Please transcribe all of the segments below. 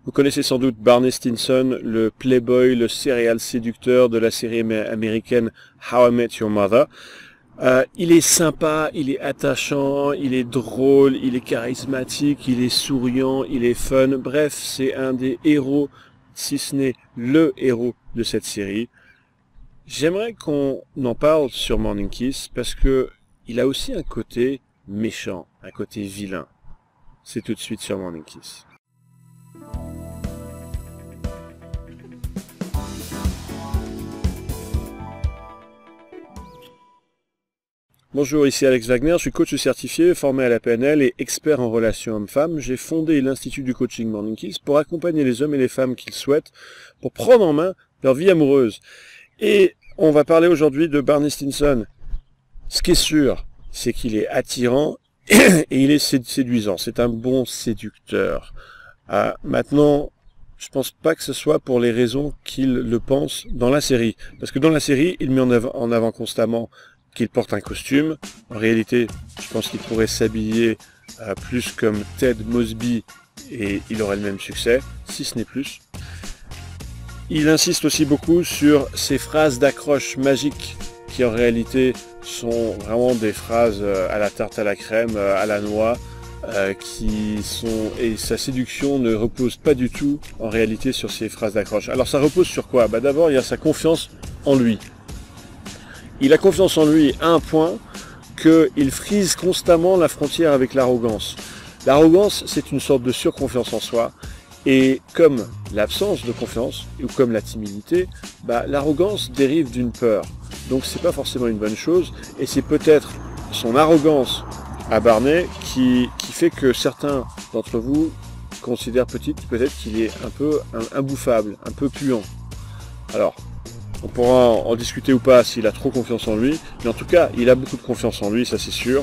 Vous connaissez sans doute Barney Stinson, le playboy, le serial séducteur de la série américaine How I Met Your Mother. Il est sympa, il est attachant, il est drôle, il est charismatique, il est souriant, il est fun. Bref, c'est un des héros, si ce n'est le héros de cette série. J'aimerais qu'on en parle sur Morning Kiss parce que il a aussi un côté méchant, un côté vilain. C'est tout de suite sur Morning Kiss. Bonjour, ici Alex Wagner, je suis coach certifié, formé à la PNL et expert en relations hommes-femmes. J'ai fondé l'Institut du Coaching Morning Kiss pour accompagner les hommes et les femmes qu'ils souhaitent pour prendre en main leur vie amoureuse. Et on va parler aujourd'hui de Barney Stinson. Ce qui est sûr, c'est qu'il est attirant et il est séduisant. C'est un bon séducteur. Maintenant, je pense pas que ce soit pour les raisons qu'il le pense dans la série. Parce que dans la série, il met en avant constamment qu'il porte un costume. En réalité, je pense qu'il pourrait s'habiller plus comme Ted Mosby et il aurait le même succès, si ce n'est plus. Il insiste aussi beaucoup sur ces phrases d'accroche magiques qui en réalité sont vraiment des phrases à la tarte à la crème, à la noix, et sa séduction ne repose pas du tout en réalité sur ces phrases d'accroche. Alors ça repose sur quoi? D'abord, il y a sa confiance en lui. Il a confiance en lui à un point qu'il frise constamment la frontière avec l'arrogance. L'arrogance, c'est une sorte de surconfiance en soi. Et comme l'absence de confiance, ou comme la timidité, l'arrogance dérive d'une peur. Donc c'est pas forcément une bonne chose, et c'est peut-être son arrogance à Barney qui fait que certains d'entre vous considèrent peut-être qu'il est un peu imbouffable, un peu puant. Alors, on pourra en discuter ou pas s'il a trop confiance en lui, mais en tout cas, il a beaucoup de confiance en lui, ça c'est sûr.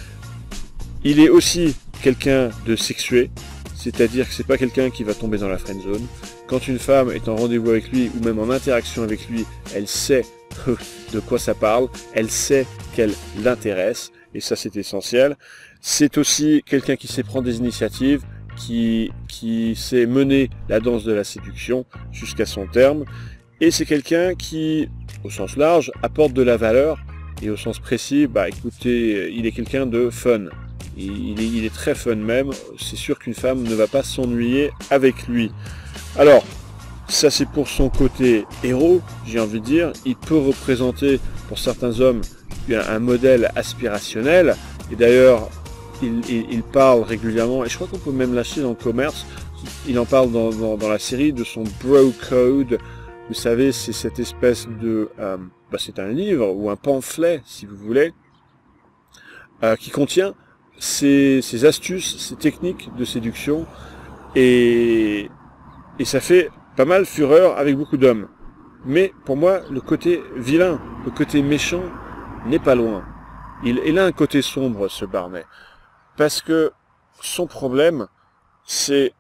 Il est aussi quelqu'un de sexué, c'est-à-dire que c'est pas quelqu'un qui va tomber dans la friend zone. Quand une femme est en rendez-vous avec lui, ou même en interaction avec lui, elle sait de quoi ça parle, elle sait qu'elle l'intéresse, et ça c'est essentiel. C'est aussi quelqu'un qui sait prendre des initiatives, qui sait mener la danse de la séduction jusqu'à son terme. Et c'est quelqu'un qui, au sens large, apporte de la valeur, et au sens précis, écoutez, il est quelqu'un de fun. Il est très fun même, c'est sûr qu'une femme ne va pas s'ennuyer avec lui. Alors, ça c'est pour son côté héros, j'ai envie de dire. Il peut représenter, pour certains hommes, un modèle aspirationnel, et d'ailleurs, il parle régulièrement, et je crois qu'on peut même lâcher dans le commerce, il en parle dans la série de son bro code. Vous savez, c'est cette espèce de... c'est un livre ou un pamphlet, si vous voulez, qui contient ces astuces, ces techniques de séduction, et ça fait pas mal fureur avec beaucoup d'hommes. Mais pour moi, le côté vilain, le côté méchant, n'est pas loin. Il a un côté sombre, ce Barney, parce que son problème, c'est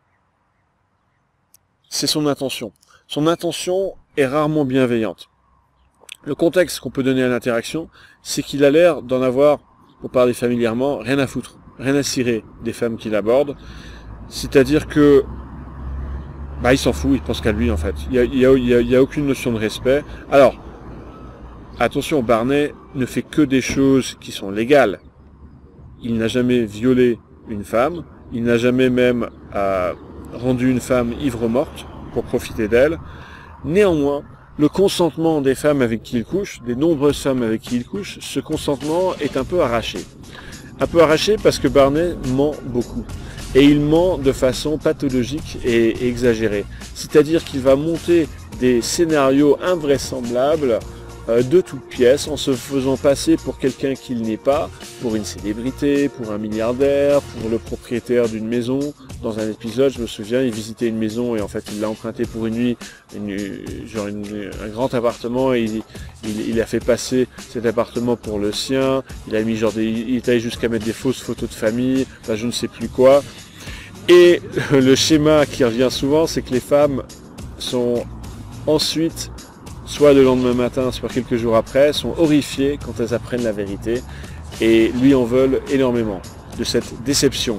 son intention. Son intention est rarement bienveillante. Le contexte qu'on peut donner à l'interaction, c'est qu'il a l'air d'en avoir, pour parler familièrement, rien à foutre, rien à cirer des femmes qu'il aborde. C'est-à-dire que, il s'en fout, il pense qu'à lui en fait. Il y a aucune notion de respect. Alors, attention, Barney ne fait que des choses qui sont légales. Il n'a jamais violé une femme, il n'a jamais même rendu une femme ivre-morte pour profiter d'elle. Néanmoins, le consentement des femmes avec qui il couche, des nombreuses femmes avec qui il couche, ce consentement est un peu arraché. Un peu arraché parce que Barney ment beaucoup. Et il ment de façon pathologique et exagérée. C'est-à-dire qu'il va monter des scénarios invraisemblables de toutes pièces, en se faisant passer pour quelqu'un qu'il n'est pas, pour une célébrité, pour un milliardaire, pour le propriétaire d'une maison. Dans un épisode, je me souviens, il visitait une maison et en fait il l'a emprunté pour une nuit, un grand appartement, et il a fait passer cet appartement pour le sien. Il a mis il est allé jusqu'à mettre des fausses photos de famille, je ne sais plus quoi. Et le schéma qui revient souvent, c'est que les femmes sont ensuite, soit le lendemain matin, soit quelques jours après, sont horrifiées quand elles apprennent la vérité, et lui en veulent énormément de cette déception.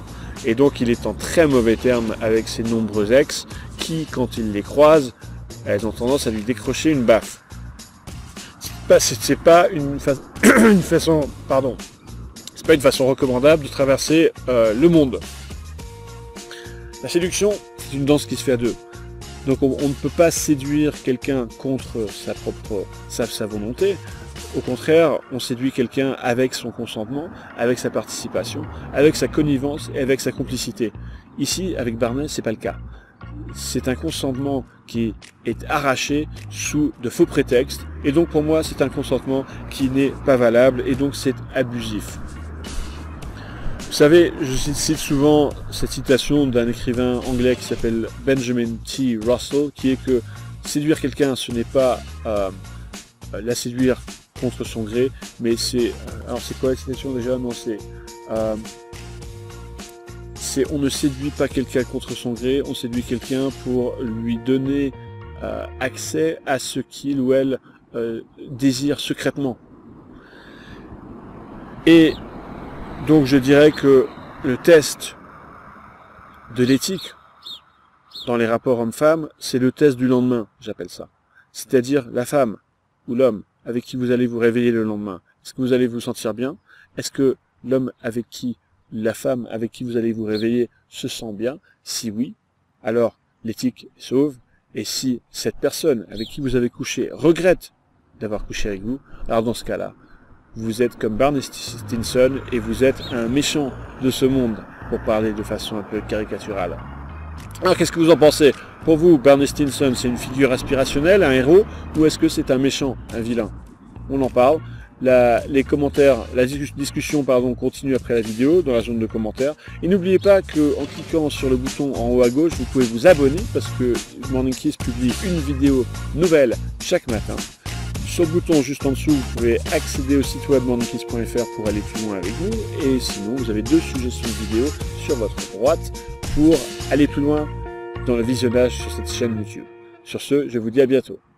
Et donc il est en très mauvais termes avec ses nombreux ex qui, quand il les croise, elles ont tendance à lui décrocher une baffe. C'est pas une façon recommandable de traverser le monde. La séduction, c'est une danse qui se fait à deux. Donc on ne peut pas séduire quelqu'un contre sa volonté. Au contraire, on séduit quelqu'un avec son consentement, avec sa participation, avec sa connivence et avec sa complicité. Ici, avec Barney, c'est pas le cas. C'est un consentement qui est arraché sous de faux prétextes, et donc pour moi, c'est un consentement qui n'est pas valable, et donc c'est abusif. Vous savez, je cite souvent cette citation d'un écrivain anglais qui s'appelle Benjamin T. Russell, qui est que séduire quelqu'un, ce n'est pas la séduire contre son gré, mais c'est... alors c'est quoi la citation déjà? Non, on ne séduit pas quelqu'un contre son gré, on séduit quelqu'un pour lui donner accès à ce qu'il ou elle désire secrètement. Et donc je dirais que le test de l'éthique dans les rapports hommes-femmes, c'est le test du lendemain, j'appelle ça. C'est-à-dire la femme ou l'homme avec qui vous allez vous réveiller le lendemain. Est-ce que vous allez vous sentir bien? Est-ce que la femme avec qui vous allez vous réveiller se sent bien? Si oui, alors l'éthique est sauve. Et si cette personne avec qui vous avez couché regrette d'avoir couché avec vous, alors dans ce cas-là, vous êtes comme Barney Stinson et vous êtes un méchant de ce monde, pour parler de façon un peu caricaturale. Alors qu'est-ce que vous en pensez? Pour vous, Barney Stinson, c'est une figure aspirationnelle, un héros, ou est-ce que c'est un méchant, un vilain? On en parle. Les commentaires, la discussion continue après la vidéo dans la zone de commentaires. Et n'oubliez pas qu'en cliquant sur le bouton en haut à gauche, vous pouvez vous abonner parce que Morning Kiss publie une vidéo nouvelle chaque matin. Sur le bouton juste en dessous, vous pouvez accéder au site web morningkiss.fr pour aller plus loin avec vous. Et sinon, vous avez 2 suggestions de vidéos sur votre droite pour aller plus loin dans le visionnage sur cette chaîne YouTube. Sur ce, je vous dis à bientôt.